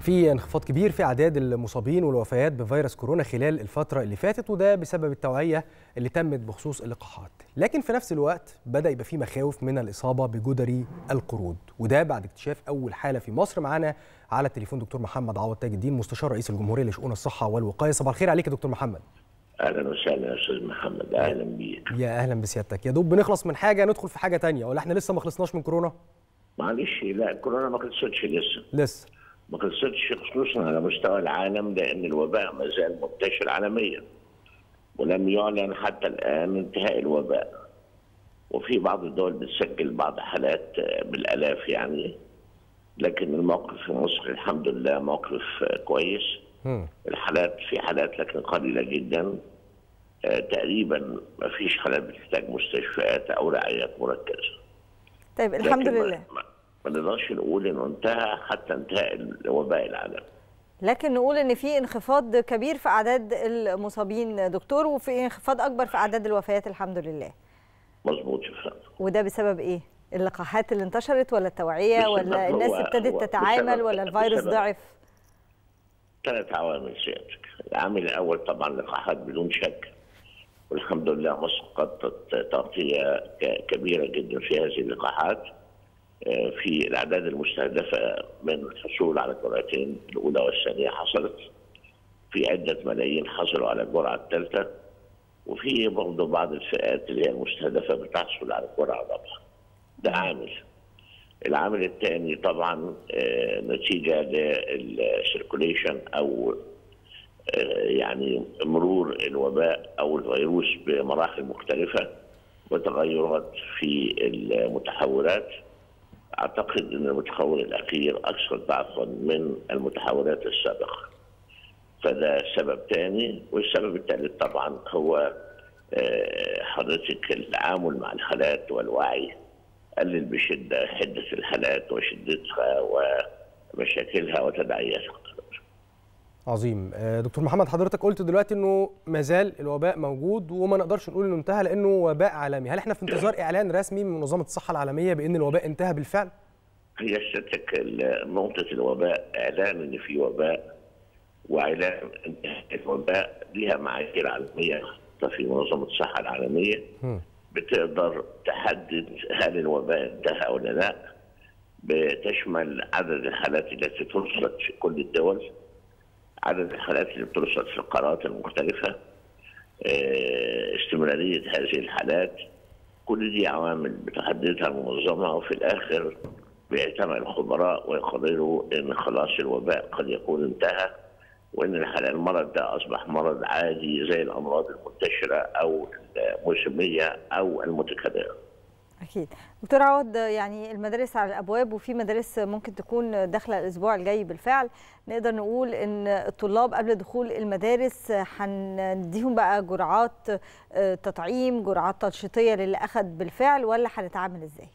في انخفاض كبير في أعداد المصابين والوفيات بفيروس كورونا خلال الفترة اللي فاتت، وده بسبب التوعية اللي تمت بخصوص اللقاحات. لكن في نفس الوقت بدأ يبقى في مخاوف من الإصابة بجدري القرود، وده بعد اكتشاف أول حالة في مصر. معانا على التليفون دكتور محمد عوض تاج الدين، مستشار رئيس الجمهورية لشؤون الصحة والوقاية. صباح الخير عليك يا دكتور محمد. اهلا وسهلا يا استاذ محمد، اهلا بيك. يا اهلا بسيادتك. يا دوب بنخلص من حاجة ندخل في حاجة تانية، ولا احنا لسه ما خلصناش من كورونا؟ معلش، لا الكورونا ما خلصتش لسه. ما خلصتش خصوصا على مستوى العالم، لان الوباء ما زال منتشر عالميا ولم يعلن حتى الان انتهاء الوباء. وفي بعض الدول بتسجل بعض حالات بالالاف يعني، لكن الموقف في مصر الحمد لله موقف كويس. الحالات في حالات لكن قليله جدا، تقريبا ما فيش حالات بتحتاج مستشفيات او رعايات مركزه. طيب الحمد لله. ما نقدرش نقول انه انتهى حتى انتهاء الوباء العالمي، لكن نقول ان في انخفاض كبير في اعداد المصابين دكتور، وفي انخفاض اكبر في اعداد الوفيات الحمد لله. مظبوط يا فندم. وده بسبب ايه؟ اللقاحات اللي انتشرت ولا التوعية ولا الناس ابتدت تتعامل ولا الفيروس ضعف؟ 3 عوامل سيادتك. العامل الاول طبعا اللقاحات بدون شك، والحمد لله مصر غطت تغطيه كبيره جدا في هذه اللقاحات. في الاعداد المستهدفه من الحصول على الجرعتين الاولى والثانيه حصلت، في عده ملايين حصلوا على الجرعه الثالثه، وفي برضه بعض الفئات اللي هي المستهدفه بتحصل على الجرعه الرابعه. ده عامل. العامل الثاني طبعا نتيجه للسيركوليشن او يعني مرور الوباء او الفيروس بمراحل مختلفه وتغيرات في المتحورات. اعتقد ان المتحور الاخير اكثر ضعفا من المتحورات السابقه، فده سبب ثاني. والسبب الثالث طبعا هو حضرتك التعامل مع الحالات والوعي قلل بشده حده الحالات وشدتها ومشاكلها وتداعياتها. عظيم. دكتور محمد، حضرتك قلت دلوقتي انه ما زال الوباء موجود وما نقدرش نقول انه انتهى لانه وباء عالمي. هل احنا في انتظار اعلان رسمي من منظمه الصحه العالميه بان الوباء انتهى بالفعل؟ هي سيادتك نقطه الوباء اعلان ان في وباء واعلان انتهاء الوباء ليها معايير عالميه في منظمه الصحه العالميه بتقدر تحدد هل الوباء انتهى ولا لا، بتشمل عدد الحالات التي ترصد في كل الدول، عدد الحالات اللي بترصد في القارات المختلفة، استمرارية هذه الحالات. كل دي عوامل بتحددها المنظمة، وفي الآخر بيجتمع الخبراء ويقرروا إن خلاص الوباء قد يكون انتهى، وإن المرض ده أصبح مرض عادي زي الأمراض المنتشرة أو الموسمية أو المتكررة. أكيد. دكتور عوض، يعني المدارس على الأبواب وفي مدارس ممكن تكون داخلة الأسبوع الجاي بالفعل. نقدر نقول إن الطلاب قبل دخول المدارس هنديهم بقى جرعات تطعيم، جرعات تنشيطية للي أخذ بالفعل، ولا هنتعامل إزاي؟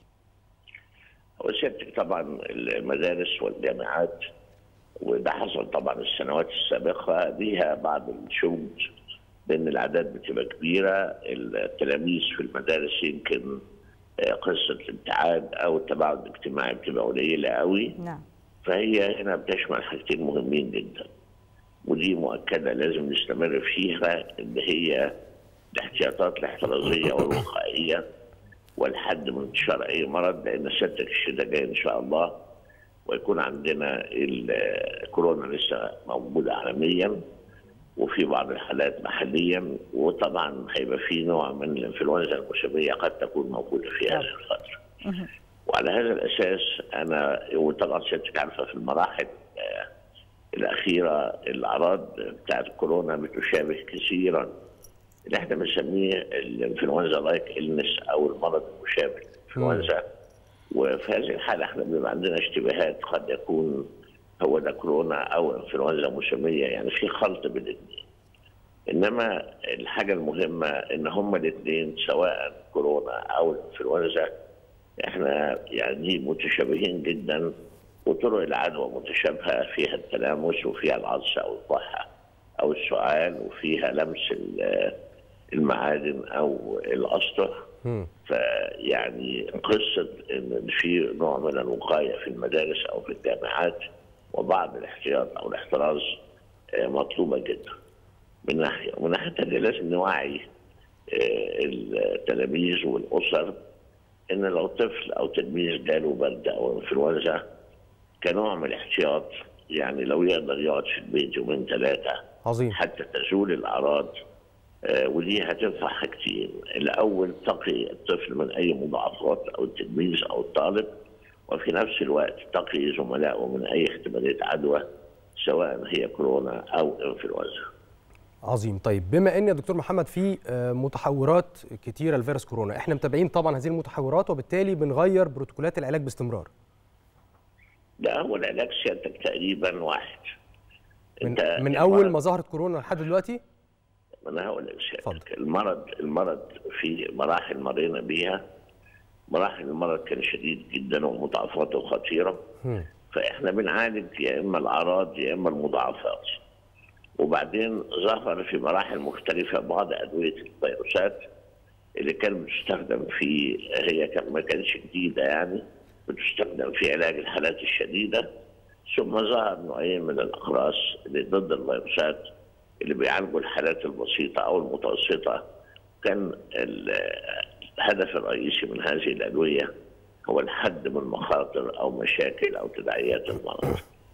هو سيادتك طبعا المدارس والجامعات، وده حصل طبعا السنوات السابقة، ليها بعض الشروط، لأن الأعداد بتبقى كبيرة. التلاميذ في المدارس يمكن قصه الابتعاد او التباعد الاجتماعي بتبقى قليله قوي. نعم. فهي هنا بتشمل حاجتين مهمين جدا، ودي مؤكده لازم نستمر فيها، اللي هي الاحتياطات الاحترازيه والوقائيه والحد من انتشار اي مرض، لان سيادتك الشتاء جاي ان شاء الله ويكون عندنا الكورونا لسه موجوده عالميا وفي بعض الحالات محليا، وطبعا هيبقى في نوع من الانفلونزا الموسميه قد تكون موجوده في هذه الفتره. وعلى هذا الاساس انا، وطبعا سيادتك عارفه في المراحل الاخيره الاعراض بتاعت الكورونا بتشابه كثيرا اللي احنا بنسميه الانفلونزا لايك إلنس او المرض المشابه للانفلونزا. وفي هذه الحاله احنا بيبقى عندنا اشتباهات قد يكون هو ده كورونا او انفلونزا موسميه، يعني في خلط بين الاثنين. انما الحاجه المهمه ان هما الاثنين سواء كورونا او الانفلونزا احنا يعني متشابهين جدا، وطرق العدوى متشابهه، فيها التلامس وفيها العطس او الكحه او السعال وفيها لمس المعادن او الاسطح. فيعني قصه ان في نوع من الوقايه في المدارس او في الجامعات وبعض الاحتياط او الاحتراز مطلوبه جدا من ناحيه، ومن ناحيه ثانيه لازم نوعي التلاميذ والاسر ان لو طفل او تلميذ جاله برد او انفلونزا كنوع من الاحتياط، يعني لو يقدر يقعد في البيت يومين 3 عظيم حتى تزول الاعراض، ودي هتنفع حاجتين. الاول تقي الطفل من اي مضاعفات او التلميذ او الطالب، وفي نفس الوقت تقي زملائه من اي احتماليه عدوى سواء هي كورونا او انفلونزا. عظيم. طيب بما ان يا دكتور محمد في متحورات كتيره لفيروس كورونا، احنا متابعين طبعا هذه المتحورات وبالتالي بنغير بروتوكولات العلاج باستمرار. ده هو العلاج سيادتك تقريبا واحد. من اول ما ظهرت كورونا لحد دلوقتي؟ انا هقول لك سيادتك، المرض في مراحل مرينا بيها، مراحل المرض كان شديد جدا ومضاعفاته خطيره. فاحنا بنعالج يا اما الاعراض يا اما المضاعفات. وبعدين ظهر في مراحل مختلفه بعض ادويه الفيروسات اللي كانت بتستخدم في، هي ما كانتش جديده يعني، بتستخدم في علاج الحالات الشديده. ثم ظهر نوعين من الاقراص اللي ضد الفيروسات اللي بيعالجوا الحالات البسيطه او المتوسطه. كان الهدف الرئيسي من هذه الادويه هو الحد من مخاطر او مشاكل او تداعيات المرض.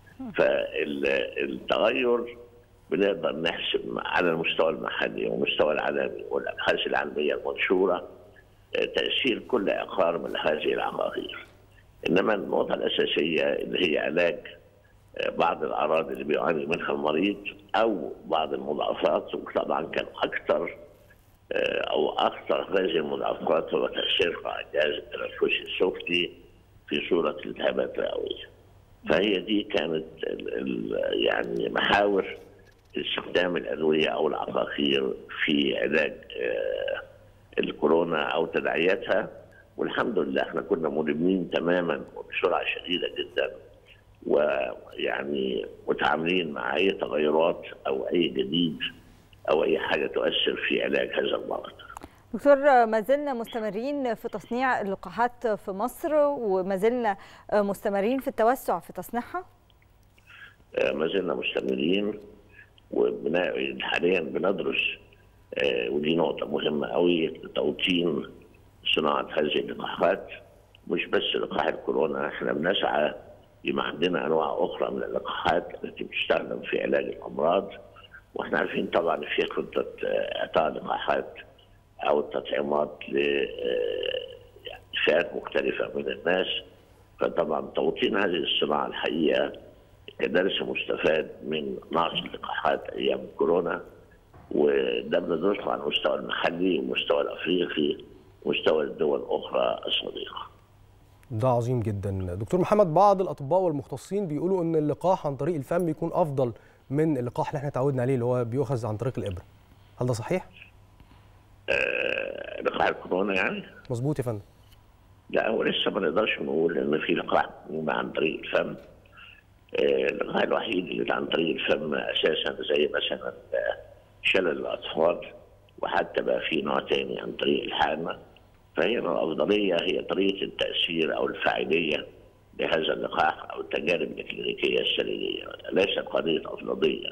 فالتغير بنقدر نحسب على المستوى المحلي والمستوى العالمي والابحاث العلميه المنشوره تاثير كل عقار من هذه العقاقير. انما النقطه الاساسيه اللي هي علاج بعض الاعراض اللي بيعاني منها المريض او بعض المضاعفات، وطبعا كان اكثر او اخطر هذه المضاعفات هو تاثيرها على الجهاز التنفسي السفلي في صوره التهابات رئويه. فهي دي كانت يعني محاور استخدام الادويه او العقاقير في علاج الكورونا او تداعياتها. والحمد لله احنا كنا ملمين تماما وبسرعه شديده جدا، ويعني متعاملين مع اي تغيرات او اي جديد او اي حاجه تؤثر في علاج هذا المرض. دكتور، ما زلنا مستمرين في تصنيع اللقاحات في مصر وما زلنا مستمرين في التوسع في تصنيعها؟ ما زلنا مستمرين وحاليا بندرس، ودي نقطه مهمه قوي، توطين صناعه هذه اللقاحات. مش بس لقاح الكورونا، احنا بنسعى يبقى عندنا انواع اخرى من اللقاحات التي بتستخدم في علاج الامراض. واحنا عارفين طبعا في خطه اعطاء لقاحات او التطعيمات لفئات مختلفه من الناس. فطبعا توطين هذه الصناعه الحقيقه كدرس مستفاد من نقص اللقاحات ايام كورونا، وده بندرسه على المستوى المحلي والمستوى الافريقي ومستوى الدول الاخرى الصديقه. ده عظيم جدا. دكتور محمد، بعض الاطباء والمختصين بيقولوا ان اللقاح عن طريق الفم بيكون افضل من اللقاح اللي احنا اتعودنا عليه اللي هو بيؤخذ عن طريق الابره. هل ده صحيح؟ لقاح الكورونا يعني؟ مظبوط يا فندم. لا، هو لسه ما نقدرش نقول ان في لقاح عن طريق الفم. اللقاح الوحيد اللي عن طريق الفم اساسا زي مثلا شلل الاطفال، وحتى بقى في نوع ثاني عن طريق الحامه. فهي الافضليه هي طريقه التاثير او الفاعليه لهذا اللقاح او التجارب الكلينيكيه السريريه، ليست قضيه افضليه.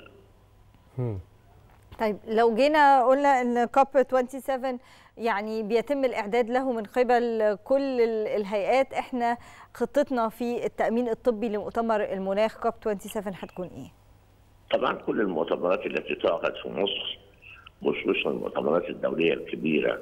طيب لو جينا قلنا ان كوب 27 يعني بيتم الاعداد له من قبل كل الهيئات، احنا خطتنا في التامين الطبي لمؤتمر المناخ كوب 27 هتكون ايه؟ طبعا كل المؤتمرات التي تعقد في مصر، خصوصا المؤتمرات الدوليه الكبيره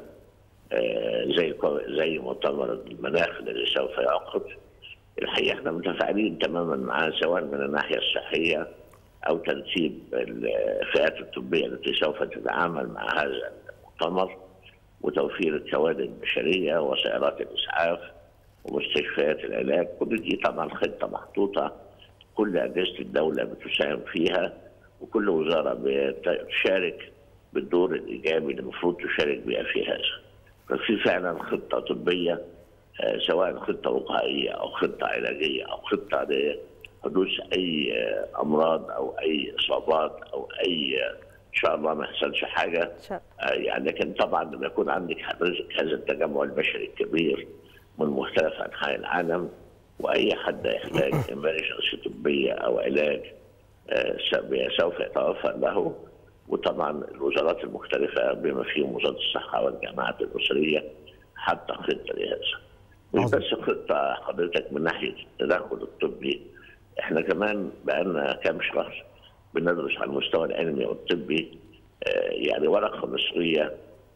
زي مؤتمر المناخ الذي سوف يعقد، الحقيقه احنا متفاعلين تماما معاه سواء من الناحيه الصحيه او ترتيب الفئات الطبيه التي سوف تتعامل مع هذا المؤتمر، وتوفير الكوادر البشريه وسائرات الاسعاف ومستشفيات العلاج. كل دي طبعا خطه محطوطه، كل اجهزه الدوله بتساهم فيها، وكل وزاره بتشارك بالدور الايجابي اللي المفروض تشارك بها في هذا. ففي فعلا خطه طبيه، سواء خطه وقائيه او خطه علاجيه او خطه لحدوث اي امراض او اي اصابات او اي ان شاء الله ما يحصلش حاجه. يعني لكن طبعا لما يكون عندك حضرتك هذا التجمع البشري الكبير من مختلف انحاء العالم، واي حد يحتاج إمارشنسي طبيه او علاج سوف يتوفر له. وطبعا الوزارات المختلفه بما فيهم وزاره الصحه والجامعات الاسريه حتى خطه لهذا. مش بس خطه حضرتك من ناحيه التدخل الطبي، احنا كمان بقالنا كام شهر بندرس على المستوى العلمي والطبي يعني ورقه مصريه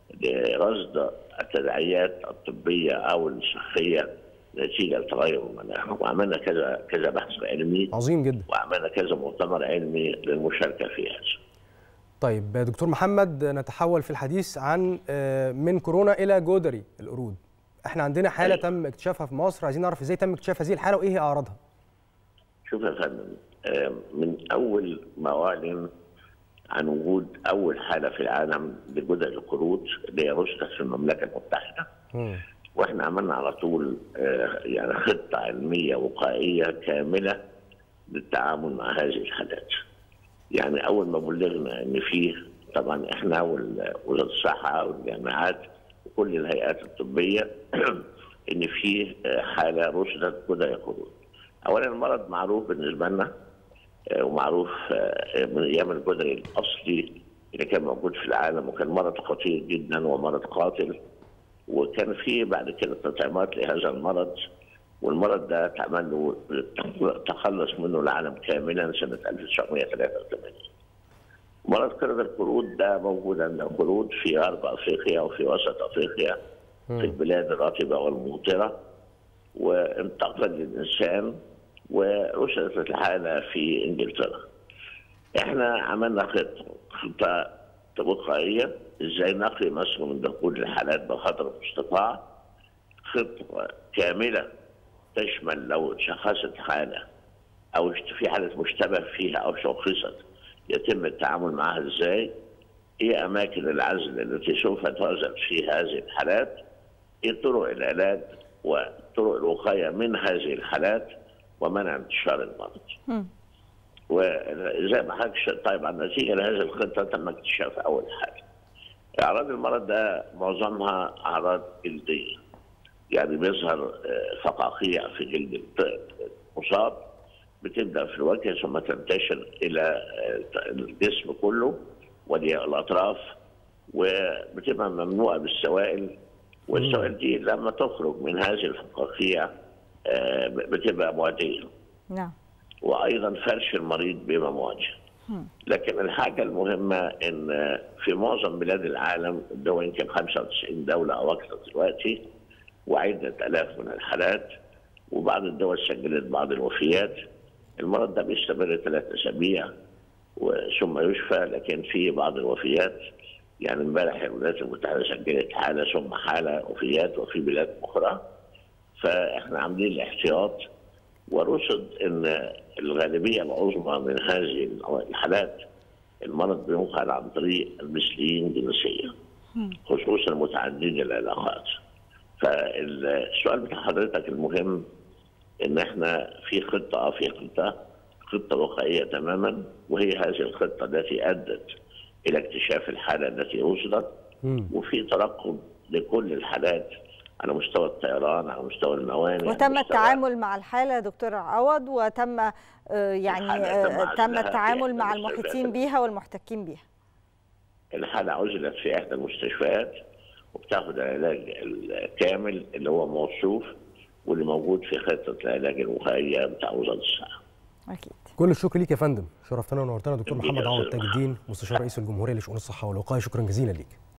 لرصد التداعيات الطبيه او الصحيه نتيجه لتغير المناخ، وعملنا كذا بحث علمي عظيم جدا، وعملنا كذا مؤتمر علمي للمشاركه في هذا. طيب دكتور محمد، نتحول في الحديث عن من كورونا الى جدري القرود. احنا عندنا حاله تم اكتشافها في مصر، عايزين نعرف ازاي تم اكتشاف هذه الحاله وايه هي اعراضها. شوف يا فندم، من اول ما اعلن عن وجود اول حاله في العالم لجدري القرود اللي هي رصدت في المملكه المتحده، واحنا عملنا على طول يعني خطه علميه وقائيه كامله للتعامل مع هذه الحالات. يعني اول ما بلغنا ان فيه، طبعا احنا وزاره الصحه والجامعات وكل الهيئات الطبيه ان فيه حاله رصدت جدري القرود. اولا المرض معروف بالنسبه لنا ومعروف من ايام الجدري الاصلي اللي كان موجود في العالم، وكان مرض خطير جدا ومرض قاتل، وكان فيه بعد كده تطعيمات لهذا المرض، والمرض ده اتعمل له تخلص منه العالم كاملا سنه 1983. مرض قرد القرود ده موجود عند القرود في غرب افريقيا وفي وسط افريقيا في البلاد الرطبه والممطره، وانتقل للانسان ورصدت الحاله في انجلترا. احنا عملنا خطه وقائيه ازاي نقي مصر من دخول الحالات بقدر المستطاع، خطه كامله تشمل لو شخصت حاله او في حاله مشتبه فيها او شخصت يتم التعامل معها ازاي، ايه اماكن العزل التي سوف تعزل في هذه الحالات، ايه طرق العلاج وطرق الوقايه من هذه الحالات ومنع انتشار المرض. وزي ما حضرتك طيب عن نتيجه لهذه الخطه تم اكتشاف اول حاجه. اعراض المرض ده معظمها اعراض جلديه، يعني بيظهر فقاقيع في جلد المصاب بتبدا في الوجه ثم تنتشر الى الجسم كله والاطراف، وبتبقى ممنوعه بالسوائل، والسوائل دي لما تخرج من هذه الفقاقيع بتبقى معديه. نعم. وايضا فرش المريض بيبقى معدي. لكن الحاجه المهمه ان في معظم بلاد العالم، الدول يمكن 95 دوله او اكثر دلوقتي، وعدة آلاف من الحالات، وبعض الدول سجلت بعض الوفيات. المرض ده بيستمر 3 أسابيع ثم يشفى، لكن في بعض الوفيات. يعني امبارح الولايات المتحدة سجلت حالة ثم حالة وفيات، وفي بلاد أخرى. فإحنا عاملين الاحتياط، ورصد إن الغالبية العظمى من هذه الحالات المرض بينقل عن طريق المثليين جنسيا، خصوصا متعددي العلاقات. فالسؤال بتاع حضرتك المهم ان احنا في خطه وقائيه تماما، وهي هذه الخطه التي ادت الى اكتشاف الحاله التي وصلت، وفي ترقب لكل الحالات على مستوى الطيران، على مستوى الموانئ. وتم التعامل مع الحاله دكتور عوض، وتم تم التعامل مع المحيطين بها والمحتكين بها. الحاله عزلت في احدى المستشفيات وبتاخد العلاج الكامل اللي هو موصوف واللي موجود في خطه العلاج الوقائيه بتاع وزاره الصحه. اكيد. كل الشكر ليك يا فندم، شرفتنا ونورتنا دكتور محمد عوض تاج الدين، مستشار رئيس الجمهوريه لشؤون الصحه والوقايه. شكرا جزيلا ليك.